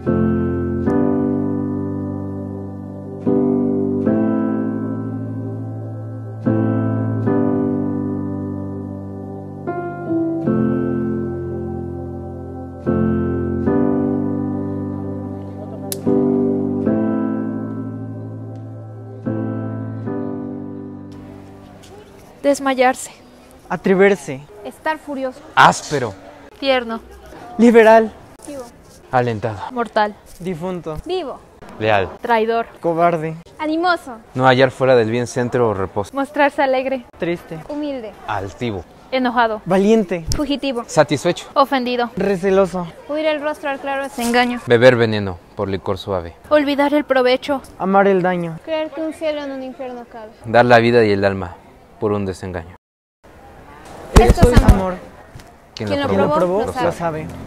Desmayarse. Atreverse. Estar furioso. Áspero. Tierno. Liberal. Vivo. Alentado. Mortal. Difunto. Vivo. Leal. Traidor. Cobarde. Animoso. No hallar fuera del bien centro o reposo. Mostrarse alegre. Triste. Humilde. Altivo. Enojado. Valiente. Fugitivo. Satisfecho. Ofendido. Receloso. Huir el rostro al claro es engaño. Beber veneno por licor suave. Olvidar el provecho. Amar el daño. Creer que un cielo en un infierno cabe. Dar la vida y el alma por un desengaño. Esto es amor. Quien Quien lo lo Quien lo probó, probó lo lo sabe.